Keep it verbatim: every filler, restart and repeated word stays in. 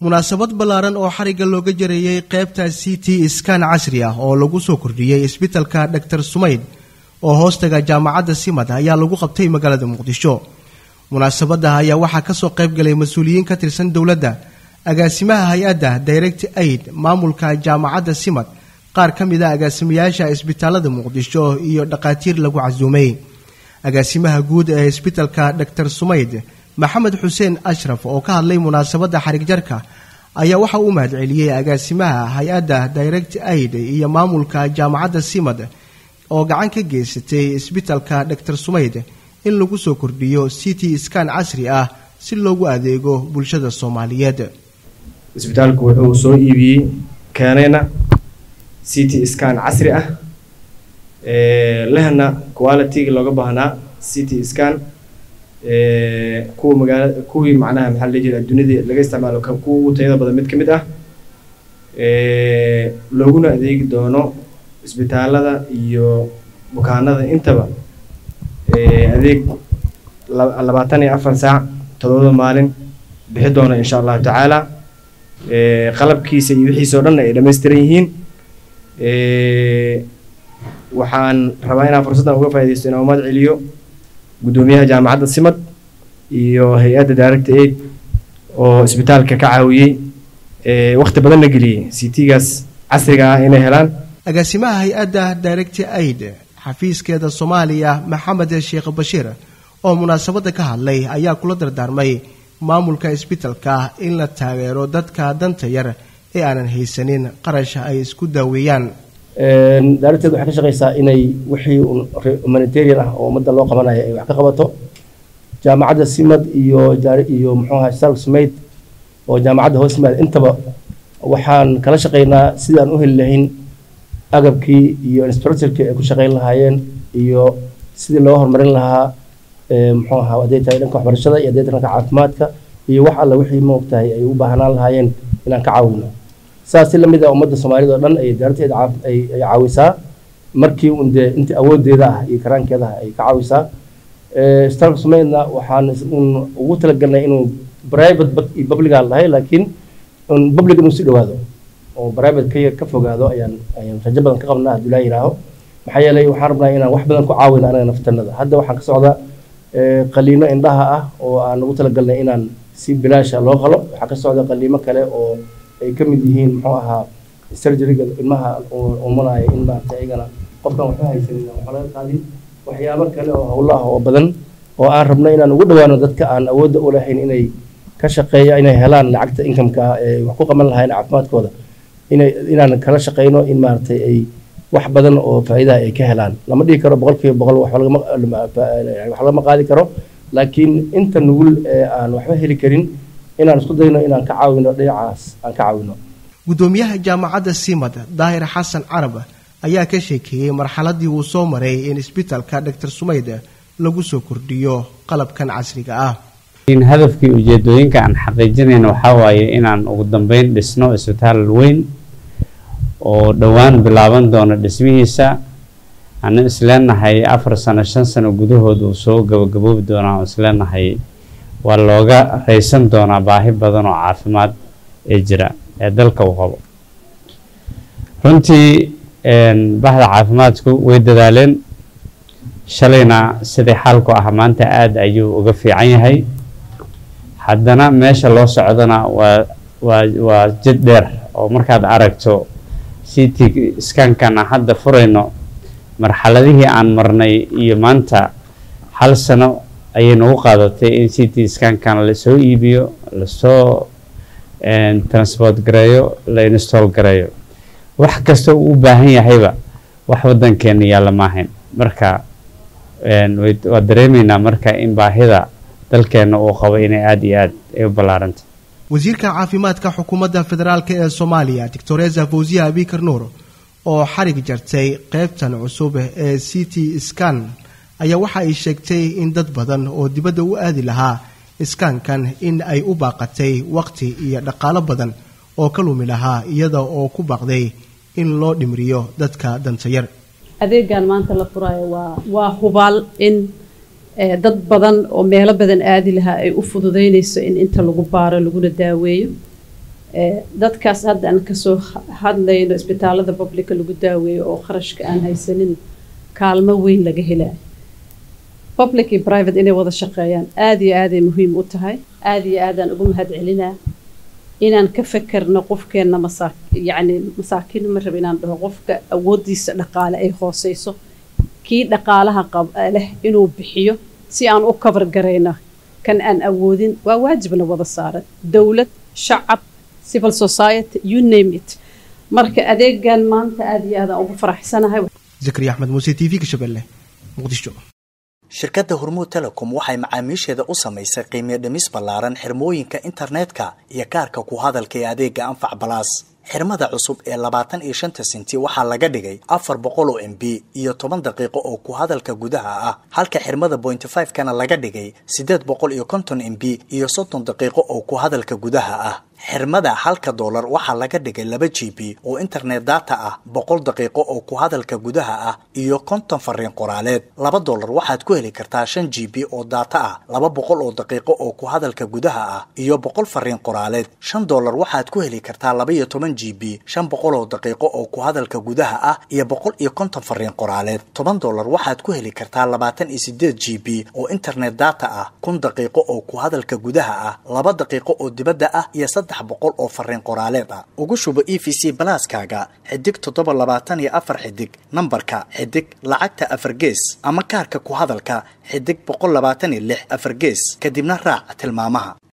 munaasabad ballaaran oo xariga looga jareeyay qaybta C T scan casri ah oo lagu soo kordhiyay isbitaalka Doctor Sumayd oo hoostaga jaamacadda Simad ayaa lagu qabtay magaalada Muqdisho. munaasabada ayaa waxaa ka soo qayb galay mas'uuliyiin ka tirsan dawladda, agaasimaha hay'adda Direct Aid, maamulka jaamacadda Simad, qaar ka mid ah agaasimayaasha isbitaalada Muqdisho iyo dhaqaatiir lagu casuumay. agaasimaha guud ee isbitaalka Doctor Sumayd, Maxamed Xuseen Ashraf, oo ka hadlay munaasabada xarig jarka ayaa waxa uu mahadceliyay agaasimaha hay'adda Direct Aid iyo maamulka jaamacadda Simad oo gacan ka geysatay isbitaalka Doctor Sumayd in lagu soo kordhiyo C T scan casri ah si loogu adeego bulshada Soomaaliyeed. isbitaalku wuxuu soo iibiyay keenayna C T scan casri ah ee lehna quality looga baahnaa C T scan ee kuwa magaalada kuwii macnaha maxaa la jiraa dunida laga isticmaalo ka kuwa tayada badan mid kamid ah ee looguna adeegi doono isbitaalada iyo bukaanada intaba ee adeeg labaatan iyo afar saac toddoba maalin bixi doona insha Allah taala ee qalabkiisa iyo wixiisa oo dhan ay dhameystiran yihiin. ee waxaan rabaa inaan fursadan uga faa'iideysto inaan umad celiyo gudoomiyaha jaamacadda Simad iyo hay'adda Direct Aid oo isbitaalka ka caawiyay ee waqti badan la geliyay C T-gaas casriga ah inay helaan. agaasimaha hay'adda Direct Aid xafiiskeeda Soomaaliya, Maxamed Sheekh Bashiir, oo munaasabada ka hadlay ayaa kula dardaarmay maamulka isbitaalka in la taageero dadka danta yar ee aanan haysanin qarash ay isku daaweeyaan. een daarteed waxa ka shaqeysaa inay wixii humanitarian ah oo umada loo qabanayo ay wax ka qabato. jaamacadda Simad iyo iyo muxuu ahaa Doctor Sumayd oo jaamacadda hoos yimaada intaba waxaan kala shaqeynaa sidii aan u heli lahayn agabkii iyo infrastructure ay ku shaqeyn lahaayeen iyo sidii loo horumarin lahaa ee muxuu ahaa adeegyada dhanka waxbarashada iyo adeegyada dhanka caafimaadka iyo wax alla wixii moogtahay ay u baahnaan lahaayeen inaan ka caawino. saas si lamid ah ummadda Soomaaliyeed oo dhan ay daarteed ay caawisaa markii uu inta awoodeeda ah iyo karaankeeda ay ka caawisaa. ee Doctor Sumaydna waxaan ugu talagalnay inuu private iyo public ah lahayn laakiin in public inuu si dhawaado oo private ka ka fogaado ayaan ayaan rajo badan ka qabnaa Abdullaahi Iraaho. maxaa yeelay waxaan rabnaa inaan wax badan ku caawino anaga naftanada. hadda waxaan ka socdaa ee qaliino indhaha ah oo aan ugu talagalnay inaan si bilaash ah loo qalo. waxaa ka socda qaliimo kale oo ay ka mid yihiin muxuu ahaa surgery-ga ilmaha oo manaya in maanta ayagana qofkan waxa haysan waxa laga qaadin waxyaabo kale oo hawlaha oo badan oo aan rabno inaan ugu dhawaano dadka aan awoodda u lahayn inay ka shaqeeyaan inay helaan lacagta income-ka ee wax ku qaban lahayn caafimaadkooda inay inaan kala shaqeyno in maartay ay wax badan oo faa'iido ay ka helaan. lama dhigi karo boqolkiiba boqol wax laga wax laga qaadi karo laakiin inta nugul ee aan waxba heli karin inaan isku dayno inaan ka caawino dhinacaas aan ka caawino. gudoomiyaha jaamacadda Simad, Daahir Xasan Carab, ayaa ka sheekeeyay marxaladii uu soo maray in isbitaalka Doctor Sumayd lagu soo kordhiyo qalabkan casriga ah. in hadafkii ujeedooyinka aan xaqiijinayno waxa waaye inaan ugu dambeyn dhisno isbitaal weyn oo dhawaan bilaaban doono dhismihiisa. aan isleenahay afar sano shan sano gudahood uu soo gabagaboobi doonaa. isleenahay waa looga raysan doonaa baahi badan oo caafimaad ee jira ee dalka uu qabo. runtii een bahda caafimaadku way dadaaleen shalayna sidii xalku ah maanta aad ayuu uga fiican yahay. haddana meesha loo socdana waa waa waa jid dheer oo markaad aragto C T scan-kana hadda furayno marxaladihii aan marnay iyo maanta hal sano ayay nagu qaadatay in C T scan-kan la soo iibiyo, la soo een transport gareeyo, la install gareeyo. wax kasta uu u baahan yahayba wax wadankeena yaala maahan. marka een waa dareemeynaa marka in baahida dalkeena uu qabo inay aad iyo aad ay u ballaaranto. wasiirka caafimaadka xukuumadda federaalka ee Soomaaliya, Doctor Fawziya Abikar Nuur, oo xarig jartay qaybtan cusub ee C T scan ayaa waxa ay sheegtay in dad badan oo dibadda u aadi lahaa scan-kan in ay u baaqatay waqti iyo dhaqaale badan oo ka lumi lahaa iyada oo ku baaqday in loo dhimriyo dadka danta yar. adeegan maanta la furayo waa waa hubaal in dad badan oo meelo badan aadi lahaa ay u fududeynayso in inta lagu baaro laguna daaweeyo. dadkaas hadda aan kasoo hadlayno isbitaalada publica lagu daaweeyo oo kharashka aan haysanin kaalmo weyn laga helaa public iyo private inay wada shaqeeyaan aad iyo aad ay muhiim u tahay aad iyo aad aan ugu mahad celinaa inaan ka fakarno qofkeena masaak yacni masaakiin ma rabo inaan dhaho qofka awoodiisa dhaqaale ay hooseyso kii dhaqaalaha qab leh inuu bixiyo si aan u cover gareyno kan aan awoodin waa waajibna wada saaran dawlad shacab civil society you name it marka adeegan maanta aad iyo aad aan ugu faraxsanahay zakariya axmed muuse t v ka Shabeelle Muqdisho. shirkadda Hormuud Telecom waxay macaamiisheeda u samaysay qiimo dhimis ballaaran xirmooyinka internetka iyo kaarka ku hadalka ee adeega Anfac Plus. xirmada cusub ee labaatan iyo shan senti waxaa laga dhigay afar boqol oo M B iyo toban daqiiqo oo ku hadalka gudaha ah halka xirmada point five kana laga dhigay siddeed boqol iyo konton M B iyo soddon daqiiqo oo ku hadalka gudaha ah xirmada halka dollar waxaa laga dhigay laba G B oo internet data ah boqol daqiiqo oo ku hadalka gudaha ah iyo konton fariin qoraaleed laba dollar waxaad ku heli kartaa shan G B oo data ah laba boqol oo daqiiqo oo ku hadalka gudaha ah iyo boqol fariin qoraaleed shan dollar waxaad ku heli kartaa laba iyo toban G B shan boqol oo daqiiqo oo ku hadalka gudaha ah iyo boqol iyo konton fariin qoraaleed toban dollar waxaad ku heli kartaa labaatan iyo siddeed G B oo internet data ah kun daqiiqo oo ku hadalka gudaha ah laba daqiiqo oo dibadda ah iyo saddex boqol oo fariin qoraaleed ah ugu shubo E V C Plus-kaaga xidig toddoba labaatan iyo afar xidig nambarka xidig lacagta afar gees ama kaarka ku hadalka xidig boqol labaatan iyo lix afar gees kadibna raac tilmaamaha.